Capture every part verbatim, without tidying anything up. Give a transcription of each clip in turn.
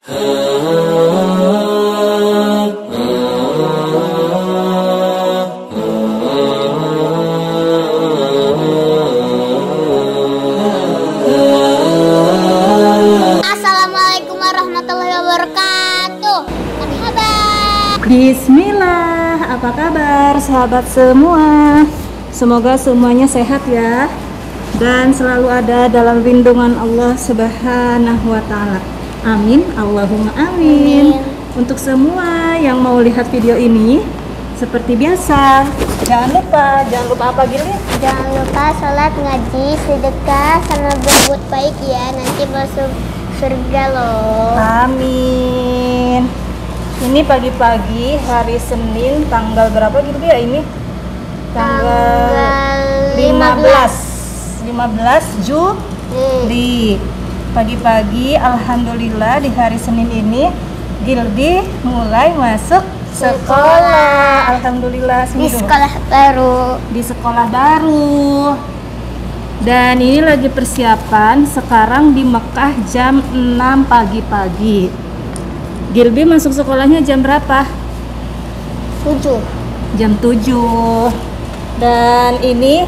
Assalamualaikum warahmatullahi wabarakatuh. Apa kabar? Bismillah, apa kabar sahabat semua? Semoga semuanya sehat ya, dan selalu ada dalam lindungan Allah Subhanahu wa Ta'ala. Amin, Allahumma amin. Amin. Untuk semua yang mau lihat video ini, seperti biasa, jangan lupa, jangan lupa apa Gili? Jangan lupa sholat, ngaji, sedekah, sama berbuat baik ya. Nanti masuk surga loh. Amin. Ini pagi-pagi hari Senin, tanggal berapa gitu ya ini? Tanggal lima belas lima belas Juli. Pagi-pagi alhamdulillah di hari Senin ini Gilby mulai masuk sekolah. Alhamdulillah Di seminggu. sekolah baru. Di sekolah baru. Dan ini lagi persiapan, sekarang di Mekah jam enam pagi-pagi. Gilby masuk sekolahnya jam berapa? Tujuh. Jam tujuh. Dan ini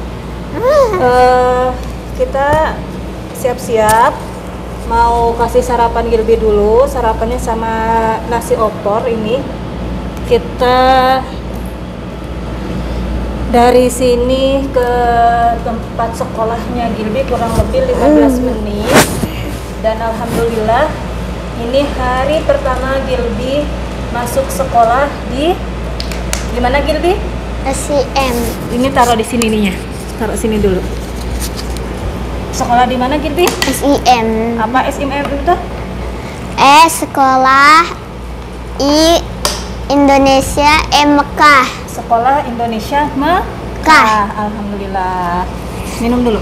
eh, kita siap-siap mau kasih sarapan Gilby dulu. Sarapannya sama nasi opor. Ini kita dari sini ke tempat sekolahnya Gilby kurang lebih lima belas menit. Dan alhamdulillah ini hari pertama Gilby masuk sekolah di gimana Gilby? S I M. Ini taruh di sini nih ya. Taruh sini dulu. Sekolah di mana Gilby? S I M. Apa S I M itu? S sekolah I Indonesia M Mekah. Sekolah Indonesia Mekah. Alhamdulillah. Minum dulu.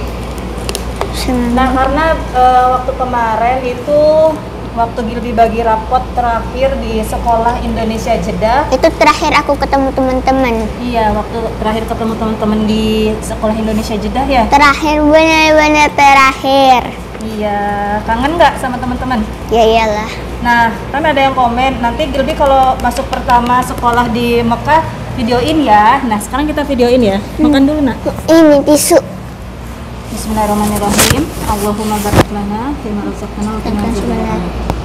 Nah, karena eh, waktu kemarin itu waktu Gilby bagi rapot terakhir di sekolah Indonesia Jeddah. Itu terakhir aku ketemu teman-teman. Iya, waktu terakhir ketemu teman-teman di sekolah Indonesia Jeddah ya. Terakhir, benar-benar terakhir. Iya, kangen nggak sama teman-teman? Ya iyalah. Nah, kan ada yang komen, nanti Gilby kalau masuk pertama sekolah di Mekah, videoin ya. Nah, sekarang kita videoin ya. Makan dulu, nak. Ini tisu. Bismillahirrahmanirrahim. Allahumma barik lana fima razaqtana wa qina adzabannar.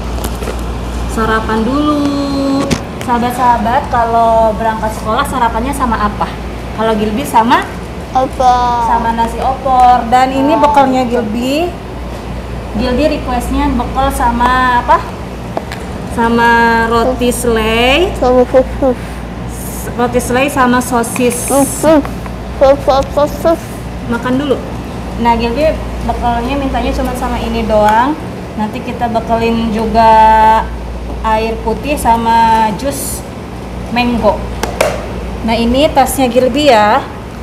Sarapan dulu. Sahabat-sahabat, kalau berangkat sekolah sarapannya sama apa? Kalau Gilby sama Apa? sama nasi opor. Dan ini bekalnya Gilby. Gilby requestnya bekal sama apa? Sama roti selai, Fuf, fuf, fuf. roti selai sama sosis. Fuf, fuf. Fuf, fuf, fuf, fuf. Makan dulu. Nah, Gilby bekalnya mintanya cuma sama ini doang. Nanti kita bekalin juga air putih sama jus mango. Nah, ini tasnya Gilby ya.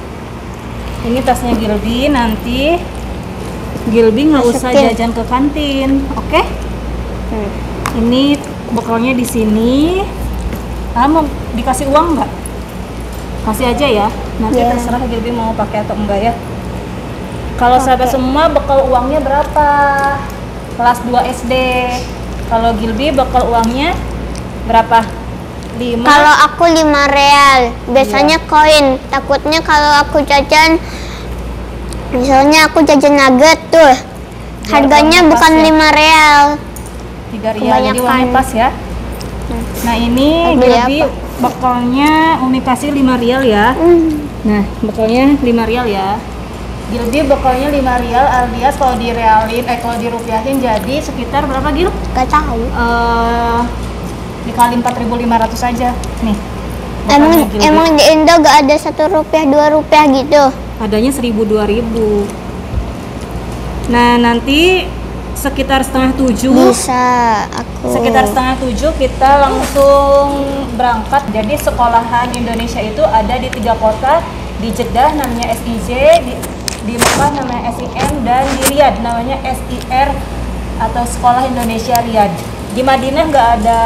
Ini tasnya Gilby. Nanti Gilby nggak usah Masukin. jajan ke kantin, oke? Hmm. Ini bekalnya di sini. Ah, mau dikasih uang nggak? Kasih aja ya. Nanti Ya. terserah Gilby mau pakai atau enggak ya. Kalau Pakai. sahabat semua bekal uangnya berapa? Kelas dua S D. Kalau Gilby bekal uangnya berapa? lima. Kalau aku lima real, biasanya koin. Takutnya kalau aku jajan, misalnya aku jajan nugget tuh, harganya uangnya bukan pas ya. lima real. tiga rial, jadi kebanyakan. uangnya pas ya. Nah, ini Beli Gilby apa? bekalnya Umi kasih lima rial ya. Hmm. Nah, bekalnya lima rial ya. Gilby bekalnya lima rial, alias kalau direalin, eh kalau dirupiahin jadi sekitar berapa Gil? Gak tahu. Eh, dikali empat ribu lima ratus aja. Nih. Emang bekalnya Gilby. emang di Indo gak ada satu rupiah dua rupiah gitu. Adanya seribu dua ribu. Nah, nanti sekitar setengah tujuh. Bisa aku. Sekitar setengah tujuh kita langsung berangkat. Jadi sekolahan Indonesia itu ada di tiga kota, di Jeddah namanya S I J, di, di Mekah namanya S I M, dan di Riyadh namanya S I R atau Sekolah Indonesia Riyadh. Di Madinah nggak ada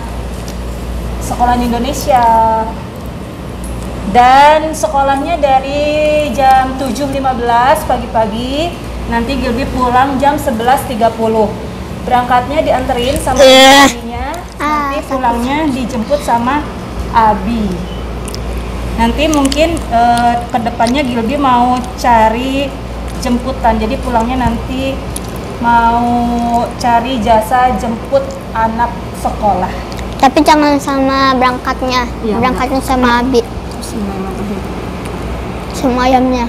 sekolah Indonesia. Dan sekolahnya dari jam tujuh lima belas pagi-pagi, nanti Gilby pulang jam sebelas tiga puluh. berangkatnya dianterin sama Eh. ibunya, Ah, nanti sakit. pulangnya dijemput sama Abi. Nanti mungkin eh, kedepannya Gilby mau cari jemputan, jadi pulangnya nanti mau cari jasa jemput anak sekolah. Tapi jangan sama berangkatnya. Iya, Berangkatnya sama Abi. Bismillahirrahmanirrahim. Sama ayamnya.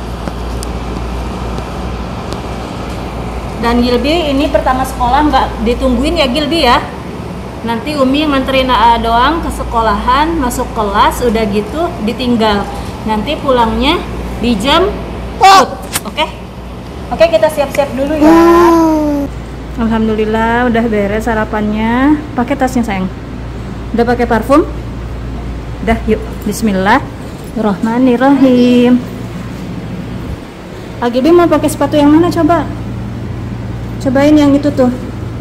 Dan Gilby ini pertama sekolah nggak ditungguin ya Gilby ya. Nanti Umi nganterin A A doang ke sekolahan, masuk kelas, udah gitu ditinggal. Nanti pulangnya dijemput. Oke? Oke, kita siap-siap dulu ya. Hmm. Alhamdulillah udah beres sarapannya. Pakai tasnya sayang. Udah pakai parfum? Udah, yuk. Bismillahirrahmanirrahim. Ah, Gilby mau pakai sepatu yang mana coba? Cobain yang itu tuh.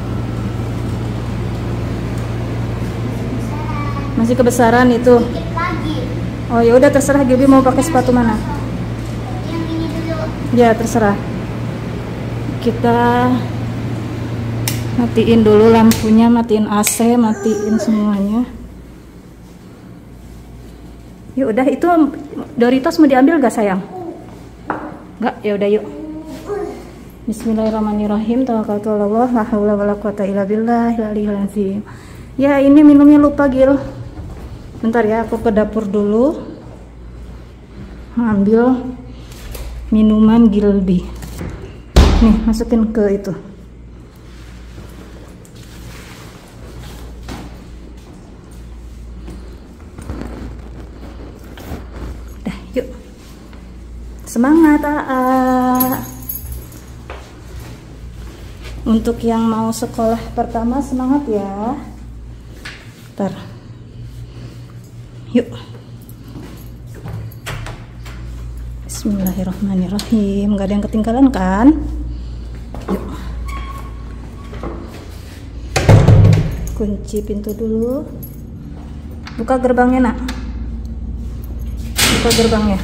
Masih kebesaran itu. Oh ya udah terserah Gilby mau pakai sepatu mana. Yang ini dulu. Ya terserah. Kita matiin dulu lampunya, matiin A C, matiin semuanya. Yuk udah, itu Doritos mau diambil gak sayang? Enggak, ya udah yuk. Bismillahirrahmanirrahim. Tawakkaltu 'ala Allah, la haula wala quwata illa billahil aliyyil azim. Ya, ini minumnya lupa, Gil. Bentar ya, aku ke dapur dulu. Ambil minuman Gilby. Nih, masukin ke itu. Udah, yuk. Semangat, A A. Untuk yang mau sekolah pertama semangat ya. Ntar. Yuk. Bismillahirrahmanirrahim. Gak ada yang ketinggalan kan? Yuk. Kunci pintu dulu. Buka gerbangnya, Nak. Buka gerbangnya.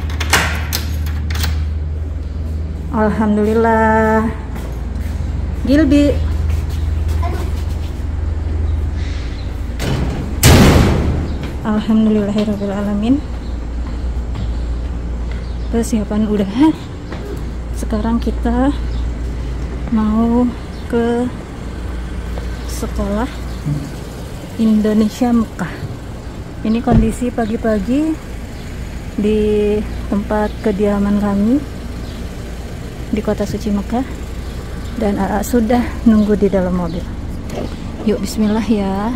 Alhamdulillah. Gilby. Alhamdulillahirrahmanirrahim. Persiapan udah. Sekarang kita mau ke sekolah Indonesia Mekah. Ini kondisi pagi-pagi di tempat kediaman kami di kota suci Mekah. Dan A A sudah nunggu di dalam mobil. Yuk bismillah ya.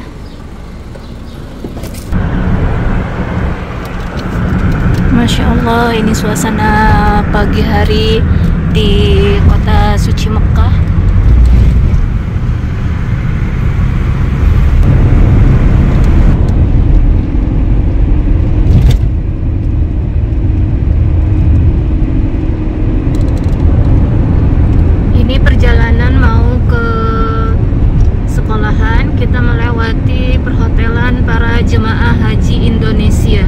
Masya Allah, ini suasana pagi hari di kota suci Mekah. Perjalanan mau ke sekolahan, kita melewati perhotelan para jemaah haji Indonesia.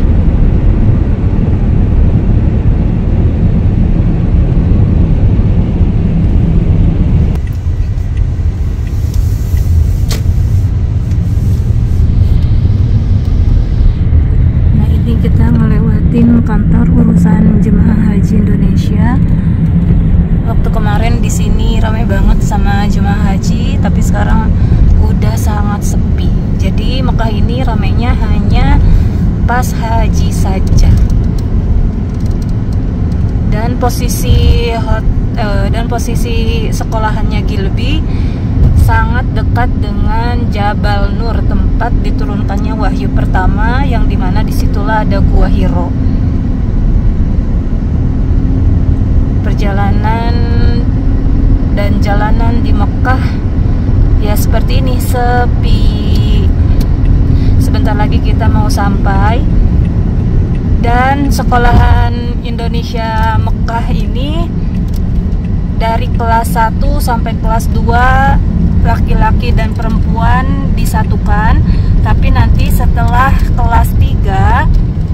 Nah, ini kita melewati kantor urusan jemaah haji Indonesia. Waktu kemarin di sini ramai banget sama jemaah haji, tapi sekarang udah sangat sepi. Jadi Mekah ini ramainya hanya pas haji saja. Dan posisi hot, uh, dan posisi sekolahannya Gilby sangat dekat dengan Jabal Nur, tempat diturunkannya wahyu pertama, yang dimana disitulah ada Gua Hiro. Perjalanan dan jalanan di Mekah ya seperti ini, sepi. Sebentar lagi kita mau sampai. Dan sekolahan Indonesia Mekah ini dari kelas satu sampai kelas dua laki-laki dan perempuan disatukan, tapi nanti setelah kelas tiga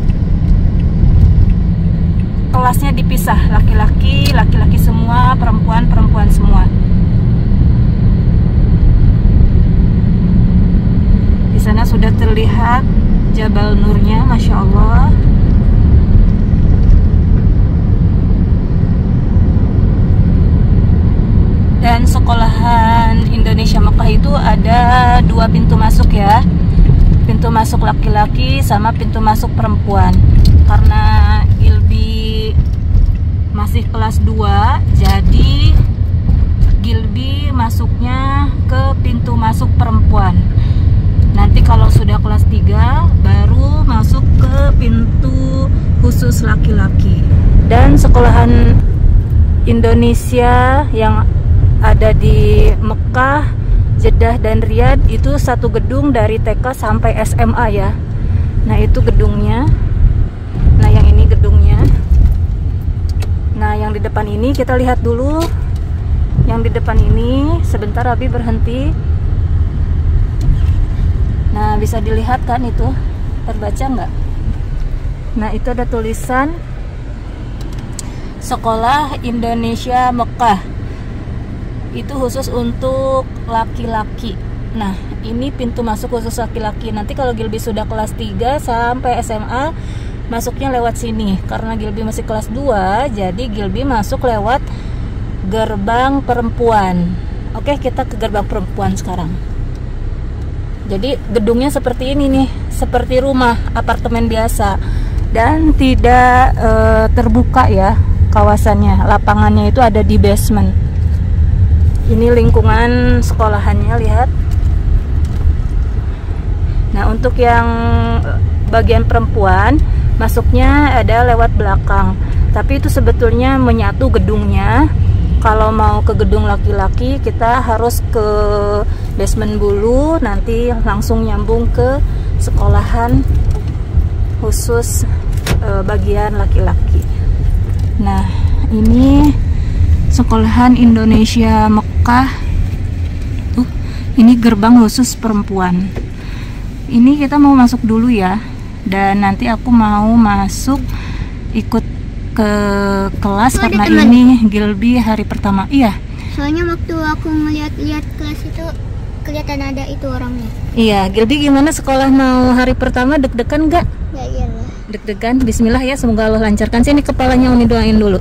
kelasnya dipisah, laki-laki, laki-laki semua, perempuan, perempuan semua. lihat Jabal Nurnya, Masya Allah. Dan sekolahan Indonesia Mekah itu ada dua pintu masuk ya, pintu masuk laki-laki sama pintu masuk perempuan. Karena Gilby masih kelas dua, jadi Gilby masuknya ke pintu masuk perempuan. Nanti kalau sudah kelas tiga baru masuk ke pintu khusus laki-laki. Dan sekolahan Indonesia yang ada di Mekah, Jeddah dan Riyadh itu satu gedung dari T K sampai S M A ya. Nah itu gedungnya. Nah yang ini gedungnya. Nah yang di depan ini kita lihat dulu. Yang di depan ini sebentar Abi berhenti. Nah bisa dilihat kan itu, terbaca nggak? Nah itu ada tulisan Sekolah Indonesia Mekah. Itu khusus untuk laki-laki. Nah ini pintu masuk khusus laki-laki. Nanti kalau Gilby sudah kelas tiga sampai S M A masuknya lewat sini. Karena Gilby masih kelas dua, jadi Gilby masuk lewat gerbang perempuan. Oke, kita ke gerbang perempuan sekarang. Jadi gedungnya seperti ini nih, seperti rumah apartemen biasa. Dan tidak e, terbuka ya kawasannya. Lapangannya itu ada di basement. Ini lingkungan sekolahannya, lihat. Nah untuk yang bagian perempuan masuknya ada lewat belakang, tapi itu sebetulnya menyatu gedungnya. Kalau mau ke gedung laki-laki kita harus ke basement dulu, nanti langsung nyambung ke sekolahan khusus e, bagian laki-laki. Nah ini sekolahan Indonesia Mekah. Tuh, ini gerbang khusus perempuan. Ini kita mau masuk dulu ya. Dan nanti aku mau masuk ikut ke kelas oh, karena teman. ini Gilby hari pertama. Iya. Soalnya waktu aku ngeliat-liat kelas itu kelihatan ada itu orangnya. Iya, Gilby gimana sekolah mau hari pertama, deg-degan nggak? Ya iyalah. Deg-degan. Bismillah ya, semoga Allah lancarkan. Sini kepalanya Uni doain dulu.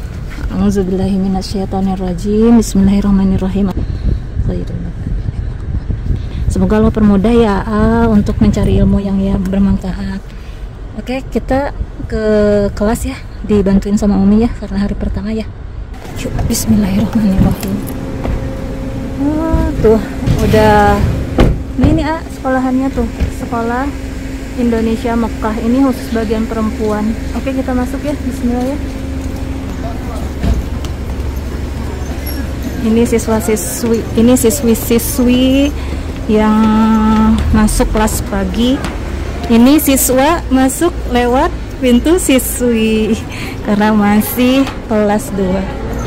Auzubillahiminasyaitonirrajim. Bismillahirrahmanirrahim. Semoga Allah permudah ya ah, untuk mencari ilmu yang ya bermanfaat. Oke, kita ke kelas ya, dibantuin sama Umi ya karena hari pertama ya. Yuk, bismillahirrahmanirrahim. Oh, tuh udah ini nih ah, sekolahannya tuh, sekolah Indonesia Mekah. Ini khusus bagian perempuan. Oke, kita masuk ya. Bismillah ya. Ini siswa-siswi, ini siswi-siswi yang masuk kelas pagi. Ini siswa masuk lewat pintu siswi karena masih kelas dua.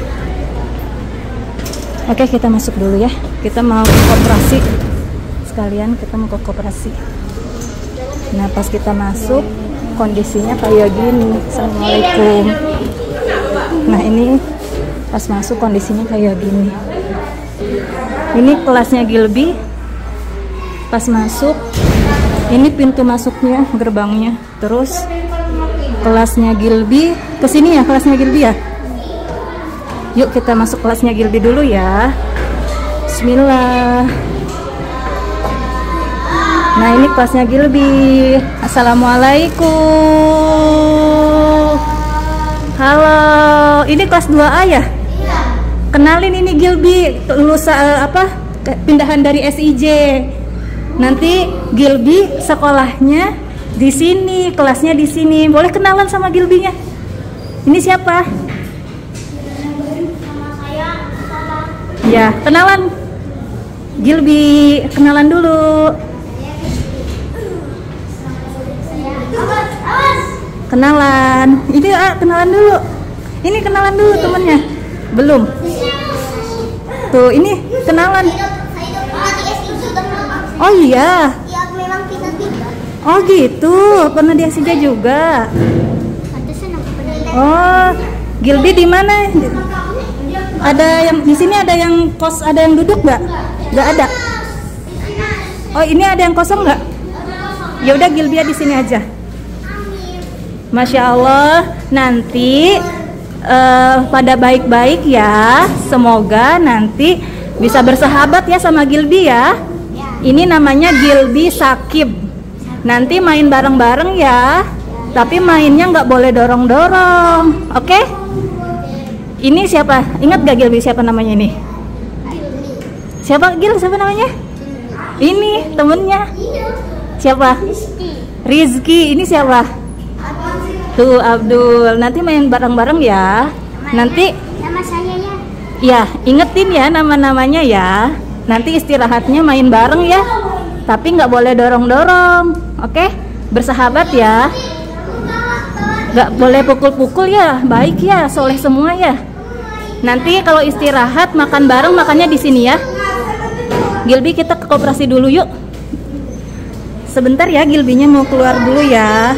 Oke, kita masuk dulu ya. Kita mau ke koperasi. Sekalian kita mau ke koperasi. Nah, pas kita masuk kondisinya kayak gini. Assalamualaikum. Nah, ini pas masuk kondisinya kayak gini. Ini kelasnya Gilby. Pas masuk, ini pintu masuknya, gerbangnya. Terus kelasnya Gilby kesini ya, kelasnya Gilby ya. Yuk kita masuk kelasnya Gilby dulu ya. Bismillah. Nah ini kelasnya Gilby. Assalamualaikum. Halo, ini kelas dua A ya? Kenalin, ini Gilby, lulusan uh, apa? Pindahan dari S I J. Nanti Gilby sekolahnya di sini, kelasnya di sini. Boleh kenalan sama Gilby-nya? Ini siapa? Ya, kenalan. Gilby, kenalan dulu. Kenalan. Ini ah, kenalan dulu. Ini kenalan dulu temennya. Belum. Tuh, ini kenalan. Oh iya. Ya memang kita tiga. Oh gitu, pernah di S I J juga. Oh, Gilby di mana? Ada yang di sini, ada yang kos, ada yang duduk nggak? Nggak ada. Oh ini ada yang kosong nggak? Ya udah Gilbia di sini aja. Masya Allah, nanti uh, pada baik-baik ya. Semoga nanti bisa bersahabat ya sama Gilbi ya. Ini namanya Gilbi Sakib. Nanti main bareng-bareng ya. Tapi mainnya nggak boleh dorong-dorong, oke? Okay? Ini siapa? Ingat gak Gilbi siapa namanya ini? Siapa Gil? Siapa namanya? Ini temennya. Siapa? Rizky. Ini siapa? Tuh Abdul. Nanti main bareng-bareng ya. Nanti. Nama saya ya. Ya, ingetin ya nama-namanya ya. Nanti istirahatnya main bareng ya. Tapi nggak boleh dorong-dorong, oke? Okay? Bersahabat ya. Nggak boleh pukul-pukul ya, baik ya, soleh semua ya. Nanti kalau istirahat makan bareng, makannya di sini ya. Gilbi kita ke koperasi dulu yuk. Sebentar ya, Gilbinya mau keluar dulu ya.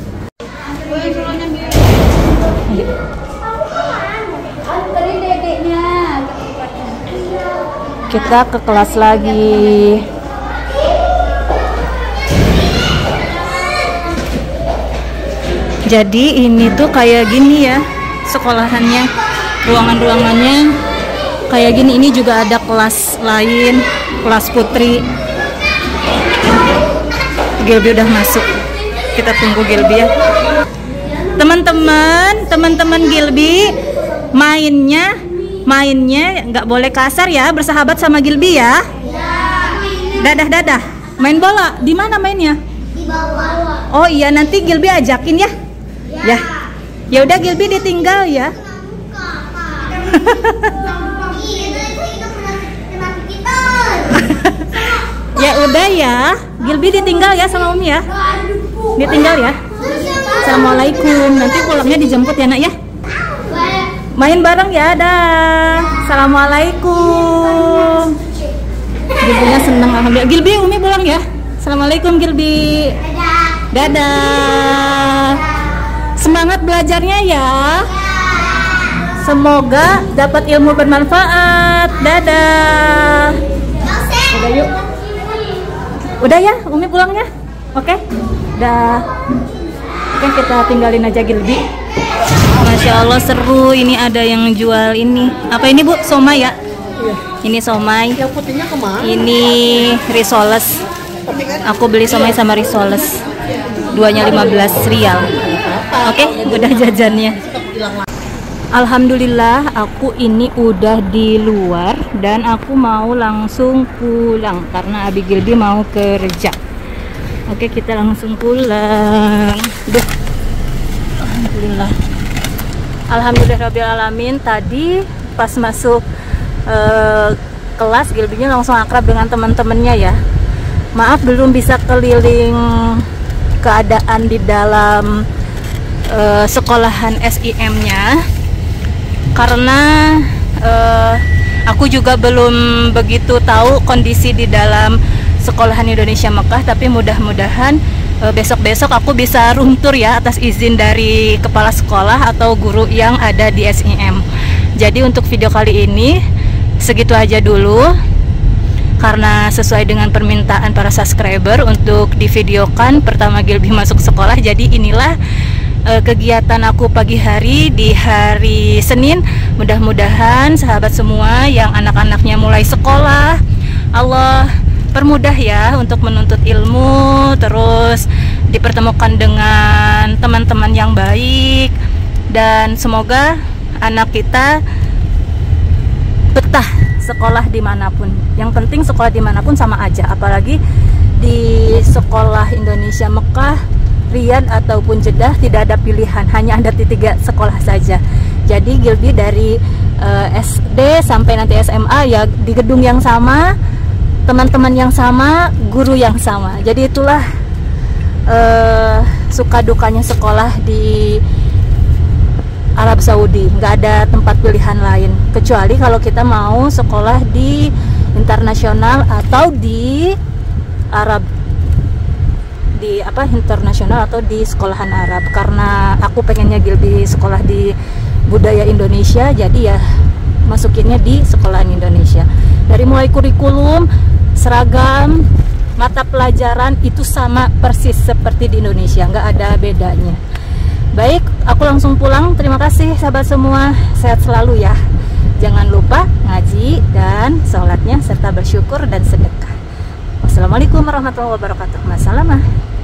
Kita ke kelas lagi. Jadi ini tuh kayak gini ya sekolahannya, ruangan-ruangannya kayak gini. Ini juga ada kelas lain, kelas putri. Gilbi udah masuk, kita tunggu Gilbi ya. Teman-teman, teman-teman Gilbi mainnya, mainnya nggak boleh kasar ya, bersahabat sama Gilbi ya. Dadah dadah. Main bola, di mana mainnya? Di bawah. Oh iya, nanti Gilbi ajakin ya. Ya, ya udah Gilbi ditinggal ya. Ya udah ya, Gilbi ditinggal ya sama Umi ya. Ditinggal ya. Assalamualaikum. Nanti pulangnya dijemput ya nak ya. Main bareng ya, dah. Assalamualaikum. Gilbinya seneng alhamdulillah. Gilbi, Umi pulang ya. Assalamualaikum Gilbi. Dadah. Semangat belajarnya ya. Semoga dapat ilmu bermanfaat. Dadah. Udah yuk. Udah ya, Umi pulangnya. Oke. Dah. Oke, kita tinggalin aja Gilbi. Masya Allah seru. Ini ada yang jual ini. Apa ini Bu? Somai ya? Ini somai. Yang putihnya kemana? Ini risoles. Aku beli somai sama risoles. Duanya lima belas rial. Oke, okay, udah jajannya. Alhamdulillah aku ini udah di luar dan aku mau langsung pulang karena Abi Gilbi mau kerja. Oke, okay, kita langsung pulang. Duh. Alhamdulillah. Alhamdulillahirrabbilalamin. Tadi pas masuk uh, kelas Gilbinya langsung akrab dengan teman-temannya ya. Maaf belum bisa keliling keadaan di dalam Uh, sekolahan S I M-nya karena uh, aku juga belum begitu tahu kondisi di dalam sekolahan Indonesia Mekah, tapi mudah-mudahan uh, besok-besok aku bisa room tour ya atas izin dari kepala sekolah atau guru yang ada di S I M. Jadi untuk video kali ini segitu aja dulu karena sesuai dengan permintaan para subscriber untuk divideokan pertama Gilbi masuk sekolah. Jadi inilah kegiatan aku pagi hari di hari Senin. Mudah-mudahan sahabat semua yang anak-anaknya mulai sekolah, Allah permudah ya untuk menuntut ilmu, terus dipertemukan dengan teman-teman yang baik, dan semoga anak kita betah sekolah dimanapun. Yang penting sekolah dimanapun sama aja, apalagi di sekolah Indonesia Mekah, Riyadh ataupun Jeddah tidak ada pilihan, hanya ada tiga sekolah saja. Jadi Gilbi dari uh, S D sampai nanti S M A ya di gedung yang sama, teman-teman yang sama, guru yang sama. Jadi itulah uh, suka dukanya sekolah di Arab Saudi. Nggak ada tempat pilihan lain kecuali kalau kita mau sekolah di internasional atau di Arab, di apa internasional atau di sekolahan Arab. Karena aku pengennya Gilbi sekolah di budaya Indonesia, jadi ya masukinnya di sekolahan Indonesia. Dari mulai kurikulum, seragam, mata pelajaran itu sama persis seperti di Indonesia, nggak ada bedanya. Baik, aku langsung pulang. Terima kasih sahabat semua, sehat selalu ya. Jangan lupa ngaji dan sholatnya serta bersyukur dan sedekah. Wassalamualaikum warahmatullahi wabarakatuh. Masalamah.